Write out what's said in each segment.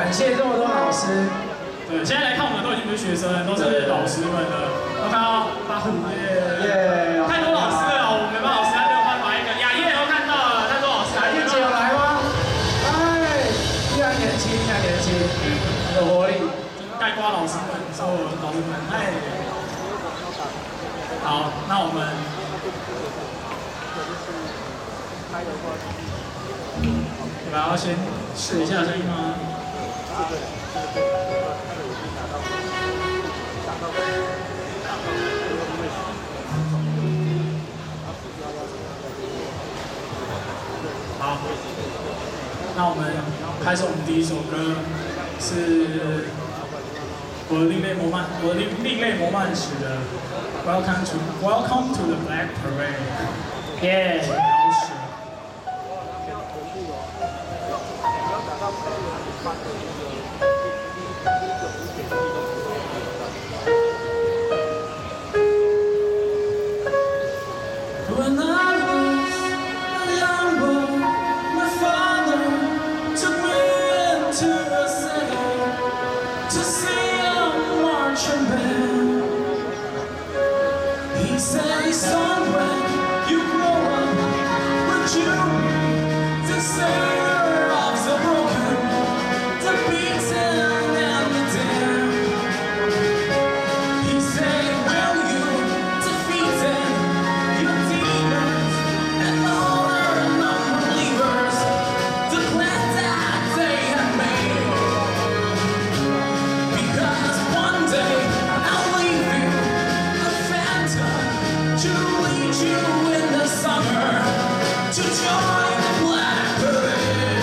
感谢这么多老师。 对，现在来看我们都已经不是学生了，都是老师们了。我看到八虎耶，太多老师了，我们没办法，实在没有办法一个。雅叶都看到了，太多老师。 雅叶姐有来吗？哎，依然年轻，依然年轻，有活力。 盖瓜老师们，所有老师们，哎。好，那我们。你们要先试一下声音吗？好，那我们开始我们第一首歌，是我的另类魔漫史的 Welcome to the Black Parade， 耶，老师。When I was a young boy, my father took me into a city to see a marching band. He said, son, when you grow up, would you be the savior of the broken, the beaten and the damned? He said, will you defeat them? And all their non-believers, the plan that they have made. Because one day I'll leave you a phantom to lead you in the summer to join the Black Parade.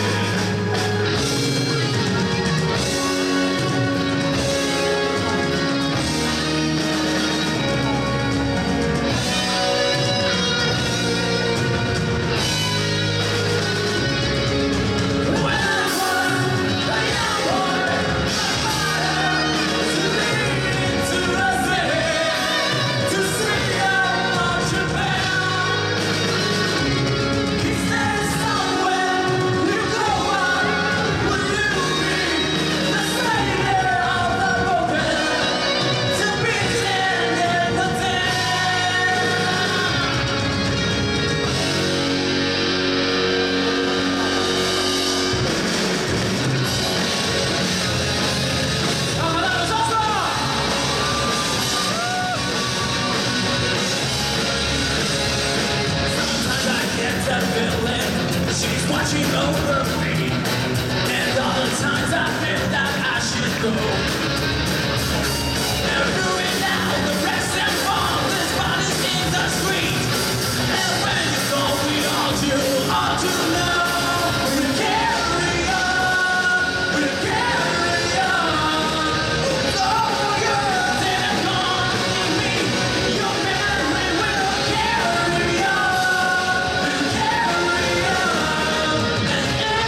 She's watching over me, and all the times I feel that I should go. They're doing now the rest and fall, this body's in the street. And when you go, we all do know. We carry on, we carry on. Oh, you're dead and gone, leave me. Your memory will carry on. We carry on.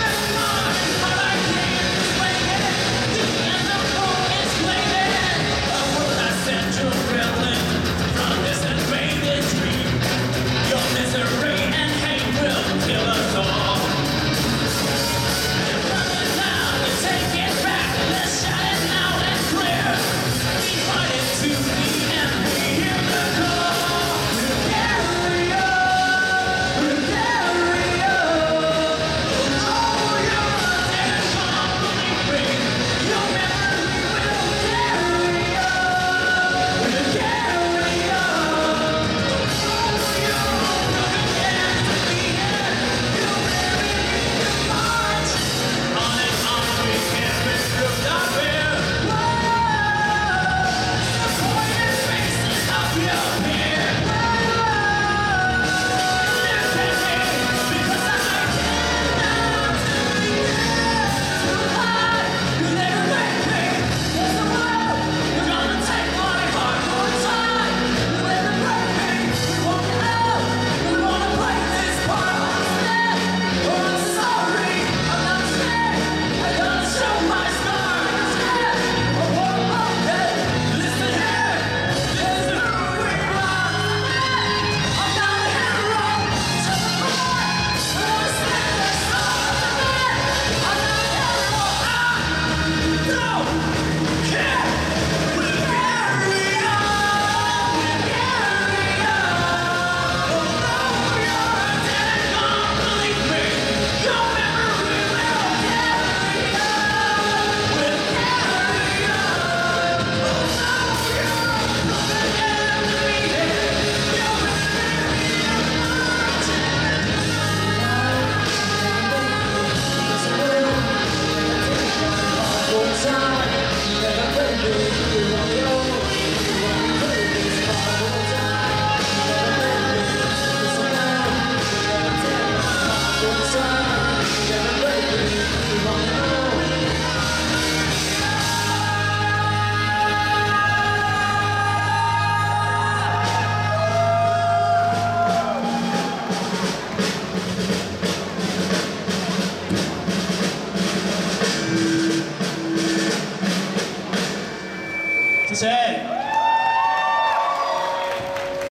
谢谢。